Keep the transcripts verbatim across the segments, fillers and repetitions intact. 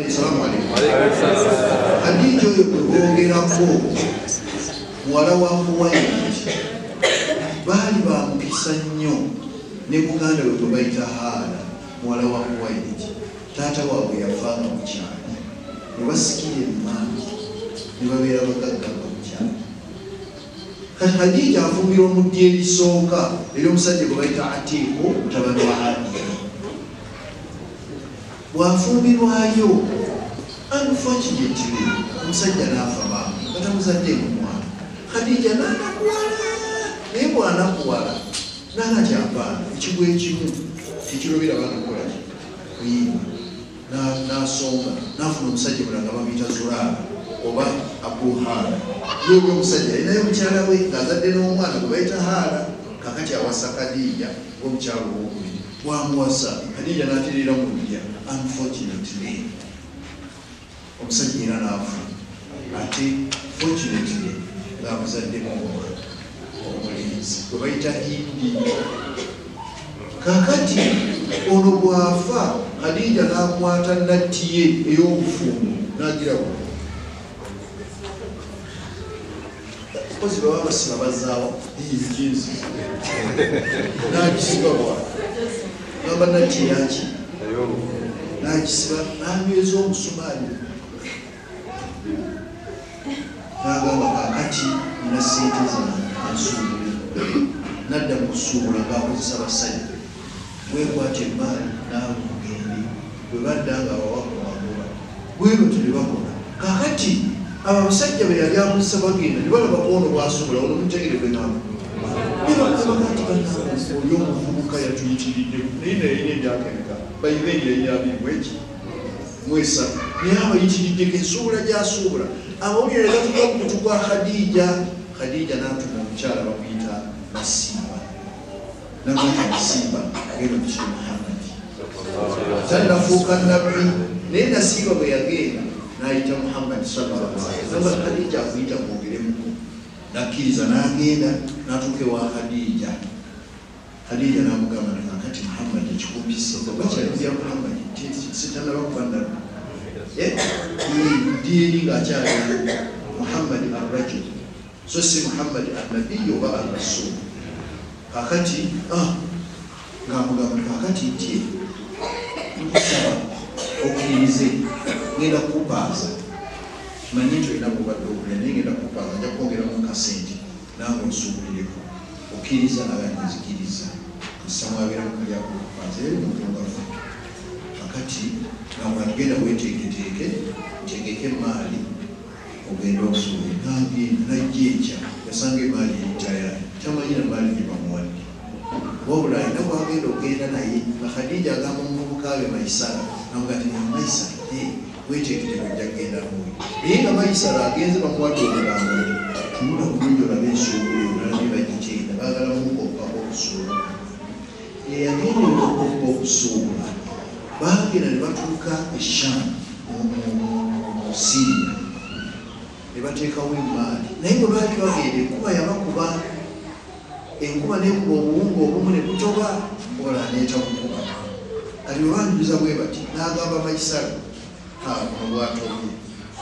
Salamu alaykum. Khadija oyo bwogerako muwala wa Khuwaylid baali bamukisa nnyo ne muganda we gwe bayita Haala muwala wa Khuwaylid. Taata waabwe yafaanga mu kyalo ne basikira emmangi ne babeera bagagga mu kyalo. Kati Khadija afumbira omuddi erisooka eri omusajja gwe bayita Atiiku mutabani wa Hadiya. Bwafumbirwayo unfortunately omusajja n'afa maama nga tamuzaddeemu mwana. Khadija n'anakuwala naye bw'anakuwala n'ana kyampaana ekigwa ekimu tekirobera baana kukola ki kuyimba n'asonga n'afuna omusajja mulala nga bamuyita Zulaala oba Abu Haala. Yewe omusajja alinayo mukyala we ng'azadde n'omwana gwe bayita Haala kakati awasa Khadija ng'omukyalo owokubiri. Bwamuwasa Khadija n'atereera mu lulya. Unfortunately omusajja era n'afa ate fortunately ng'amuzaddemu omwana omulenzi gwe bayita Hindi. Kakati ono bw'afa Khadija n'akwata nnatti ye ey'obufumu n'agirawo. Kozi baba basiba bazaawo jinsi n'agisiba bwa ngamba nnatti yaki n'agisiba n'anyweza omusumaali n'agamba kakati nina ssente zange ansuubule. Nadda mu kusuubula ng'akozesa basajja weekwata emmaali naawe mugende bwe badda nga wawakuwagoba bwe batyo ne bakola. Kakati abo abasajja be yali akozesa bagenda ne balaba ku ono bw'asuubula ono mutegerebwe nabo ne bakaba kati bannange oyo omuvubuka yatuyitiridde naye nayina ebyakeneka bayibengera eryabiri bweki mwesatu naye abayitiriddeko ensuubula gy'asuubula amawulire ne gatuka ku kutu kwa Khadija. Khadija n'atuma omukyala bamuyita Nasiba namuyita Nasiba agenda okukira Muhammad tannafuuka nabbi naye Nasiba bwe yagenda n'ayita Muhammad sallallahu alaihi wasallam. Khadija akuyita mwogeremuko n'akkiriza n'agenda n'atuuka ewa Khadija. Khadija n'amugamba ne kakati Muhammad ekikumpise bakyalibya Muhammad sitanaba kuba nabbi diiri ng'akyala Muhammad ar-rajul so si Muhammad an-nabiyyu oba ar-rasul. Kakati ng'amugamba kakati nti nkusaba okkirize ngenda kukupaaza manye nti olina bwobadde obulya naye ngenda kukupaaza nja kwongeramu kasente nange onsuubulireko okkiriza naga nzikiriza nsamwabira mukali akukupaaza eri mutungafu. Kakati ngamba tugenda weteeketeeke ntegeke emaali ogenda okusuubula. Nagenda najja enkya yasanga emaali eyitayali tamanyira maali gye bamuwadde wabula alina bwagenda ogenda naye nga Khadija agamba omuvubuka we Maisara namuga ti Maisara weteeketeeke ojja kgenda muwe naye nga Maisara agenze bamuwadde omugambo tunula bulungi olabe ensuubula olalabe bagiteenda baagala mukopako okusuubula. Eyagenda okoppa okusuubula bagenda ne batuuka e Sham mu Syria ne bateekawo emaali naye bwe baali bagenda enkuba yabakuba enkuba nekuba obuwunga obumu ne butoba ola neeta kukuba. Kati bwe banjuliza bwe bati n'agamba Maisara buno bwatobye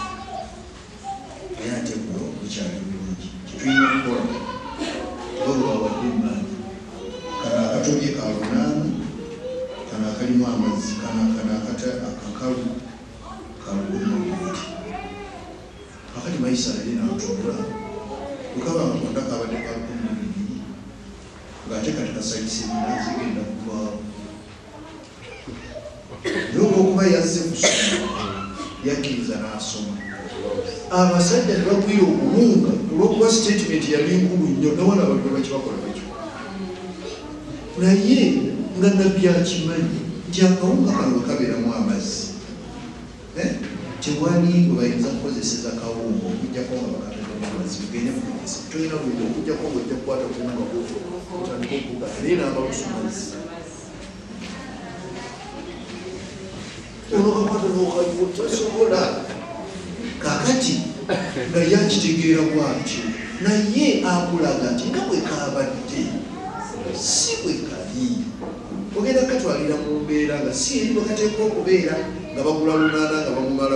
naye ate buno bukyali bulungi kitulina okukola olwawadde emaali kana akatobye ka lunaana kana akalimu amazzi kana kana akakalu kalugomabweti. Kakati Maisara ye n'atubula lukaba nga konda kabadde kalukumi bibiri ng'ate kati kasayisa ebina zigenda kuvaawo naye olw'okuba yazze kusoma yakkiriza n'asoma. Abasajja ne bagwira okulunga olw'okuba statement yali nkulu nnyo nawona ababbi bakibakola bekyo naye nga nabbi akimanyi nti akawunga kano kabeeramu amazzi tewali bwe bayinza kukozeseza kawunga okujjako nga bakatademu amazzi bugende mukugesa tolina buli okujjako ngaojja kukwata kuwunga otandika okuga naye n'amalusu mazzi ono kakwata n'okaliwo tasobola. Kakati nga yakitegeera bwatyo naye akulaga nti nga bwe kaabadde si bwe kali. Ogenda katwalira mu mbeera nga si eri bwe kateekwa okubeera nga bagula lunaana nga bamumala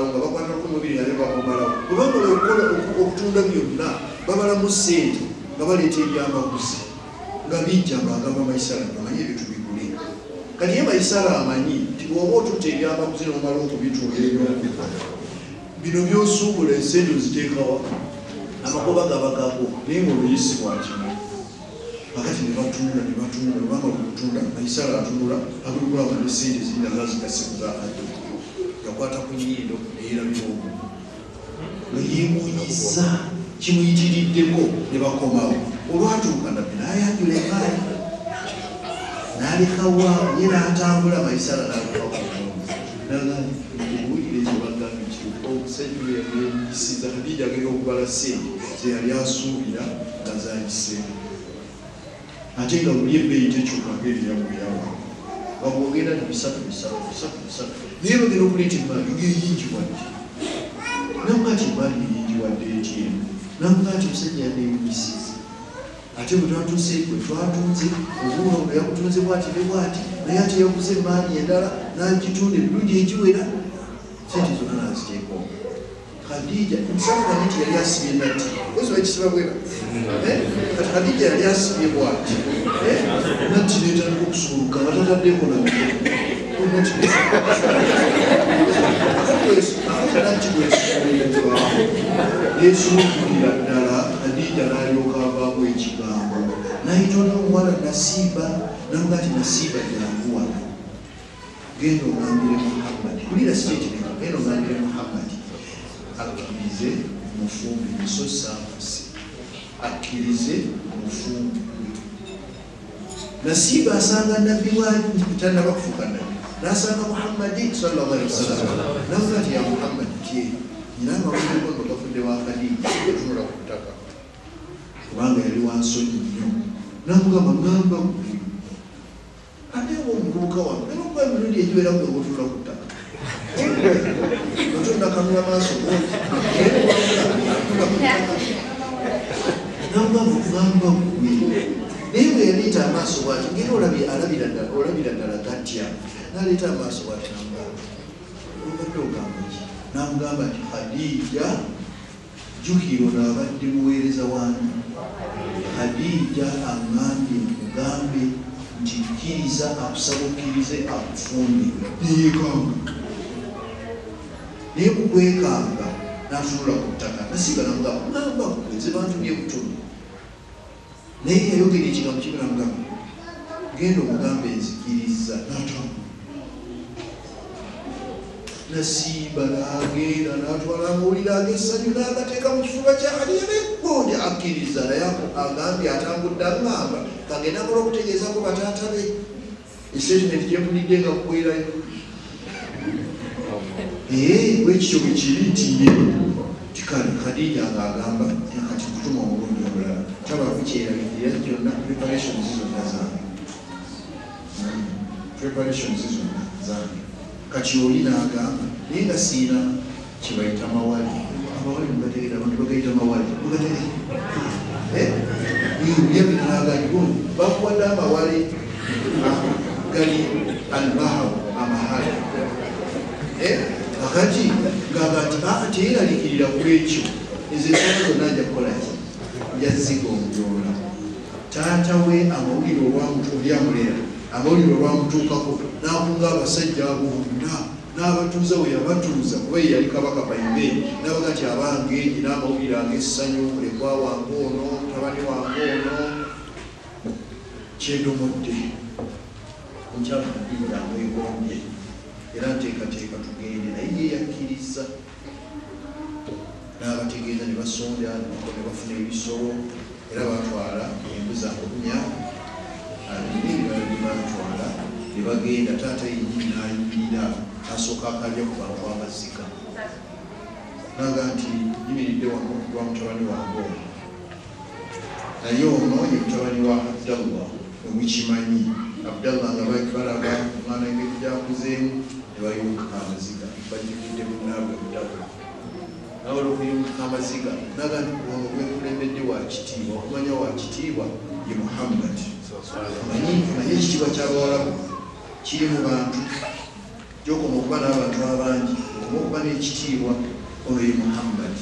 bakulira ne bakomalawo kubanga okukola okutunda byonna babalamu ssente nga baleeta ebyamaguzi nga bijja ng'agamba maisala amanyi ebyo tubigule kati ye maisala amanyi nti bw'oba otutta ebyamaguzi nomala okubitunda ebyokuba bino byosuubula ensente oziteekawa amagoba gabagago naye ngaoluyisi bwakino akati ne batunula ne batunula obanga okutunda maisala atunula abigulamu ne sente zirina zazigase kuzakadde yakwata ku nyindo neyerabiraomu nga yeemunyiza kimuyitiriddeko ne bakomawo olwatuuka nabbi n'ayanjula emaali n'alekawa ye n'atambula maisala n'alekawaowulire kyebagambye omusajja yeyisiza Khadija agenda okubala ssente zeyali asuubira nga zayiseemu ate nga buli ebbeeyi tekyuka ng'eriyamweyawa wabwogenda ni bisatu bisatu bisatu bisatu naye bagenda okuleeta emaali ng'eyingi wadde namugati emaali eyingi wadde etyemu namugati omusajja yaneeyumisiza ate bwe twatuuseekwe twatunze obuulo nga yakutunze bwati ne bwati naye ate yaguze emaali endala n'agitunda emirundi egiwera sente zonna naziteekao Khadija nsanga nti yali asibye nati ozi bakisiba bwera kati Khadija yali asibye bwati nati netandika okusuluka nga tataddeko nati bwesuluka nesulukukira ddala Khadija n'alyoka avaamu ekigambo nayitona omuwala Nasiba namuga ati Nasiba janguwa genda ogambire Muhammad kulira siteetineka genda ogambire Muhammad akkirize mufumbi so saamasi akkirize mufumbi Nasiba asanga nabbi tannaba kufuuka nabbi n'asanga Muhammadi sallallahu alaihi wasallam namuga ati ya Muhammad tye nyina amawulire gono gafudde wa Khadija yatunula ku ttaka kubanga yali wansonyi nnyo namugamba ngamba gwe ate omuvubuka wange naye okuba emirundi egiwera gwe otunula ku ttaka otonda kanula maaso namugamba okugamba gwe naye bwe yaleeta amaaso bwati ngeri olabira ddala gatya naleeta amaaso bwati namugamba obadde ogamba ki namugamba nti Khadija jukiro naabadde muweereza wange Khadija aŋŋambye nkugambe nti kkiriza akusaba okkirize akufumbe neyeekanga naye kukwekanga n'atunula ku ttaka Nasiba namugamba ŋŋamba kukweze bantu byekutono naye yayogera ekigambo kimu namugamba genda omugambe nzikiriza n'atambula Nasiba n'agenda n'atwala amawulire ag'essanyu n'agateeka mu kifuba kya Khadija n'eggonja akkiriza naye agambye atambudde aŋŋamba kagenda akola okutegeezako bataata be estatement gyempulidde nga kukwerayo ee bwekityo bwe kiri nti ye tikale Khadija ng'agamba kati kutuma omulundi omulala tabaako kyerabirira kyonna preparations zonna zange preparations zonna zange kati oli n'agamba naye nga siina kyebayita mawali amawali mugategeera abantu bagayita mawali mugategeera bakuwadde amawali gali albaharu amahali akati ngaba nti teyeralikirira ku ekyo ezensala zonna ajja kukolaki yazigonjoola taata we amawulire olwamulera amawulire olwamutuukako n'akunga abasajja abo bonna n'abatuuza we yabatuuza kuba ye yali kabaka bayimbe n'abaga nti abange nyina amawulire ag'essanyu mulekwa wange ono mutabani wange ono kyendomodde nkyakudinda amwegombye era nteekateeka tugende naye ye yakkiriza n'abategeeza ne basonda ne bafuna ebisolo era batwala embuzi amunya nebibala byebatwala ne bagenda taata yennyini n'ayimirira asooka akalya ku bantu amaziga naga nti yimiridde wano lwa mutabani wange ono naye ono ye mutabani wa Abdallah omukimanyi Abdallah nga balaga omwana engeri gyakuzeemu ne bayunguka amaziga bajjukidde munaabwe Abdallah nawe olwokuyunguka amaziga naga nti ono gwekulembedde wa kitiibwa okumanya wa kitiibwa ye Muhammad manyi manye ekitiibwa ky'abawalabu kiri mu bantu gyokoma okuba n'abantu abangi okoma okuba n'ekitiibwa ono ye Muhammad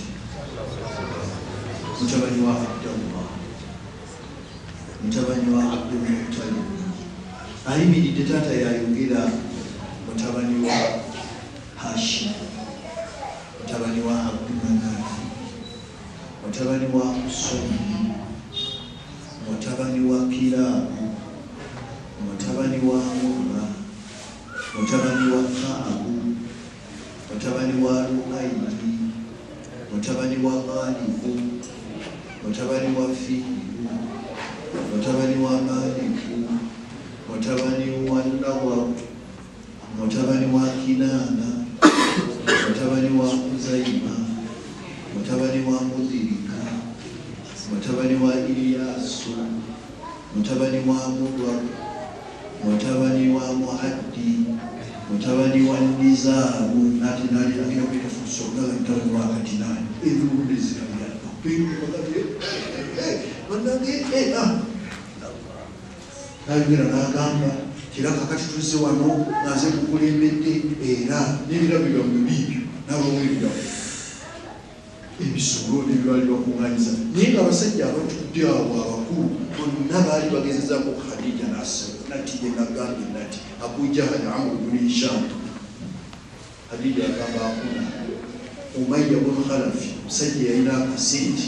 mutabani wa Abdullah mutabani wa Abdul Muttalib ayimiridde taata yayogera mutabani wa Hashim mutabani wa Abdulmanaf mutabani wa Summi mutabani wa Kilabu mutabani wa Murra mutabani wa Kaabu mutabani wa Luayi mutabani wa Ghalibu mutabani wa Fihiru mutabani wa Maliku mutabani wa Nawar mutabani wa Kinana mutabani wa Uzayma mutabani wa Mudirika mutabani wa Iliyasu mutabani wa Mudwar mutabani wa Muaddi mutabani wa Nizamu nati nali lakini kwa fusoga mutabani wa Katinani hivi ndizika yako pingu wakati eh mandange eh ah nabira nagamba kiraka kati tuze wano naze kukulembedde era n'ebirabirwa mu bibyo nabo wibyo ebisolo n'ebibali bakunganyiza naye nga abasajja abatudde awo abakulu bonna baali bagezezaako Khadija n'asaba nati ye nagambye nati Abujahali Amru bni Hisham Khadija agamba akuna Umayya bnu Khalafi musajja yalina akasente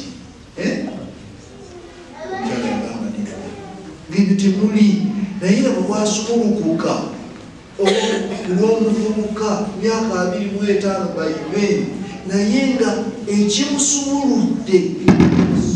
omukyala yagamba nti ngende temuli naye nabo bwasumulukuka olw'omuvubuka myaka abiri mu etaano bayime naye nga ekimusumuludde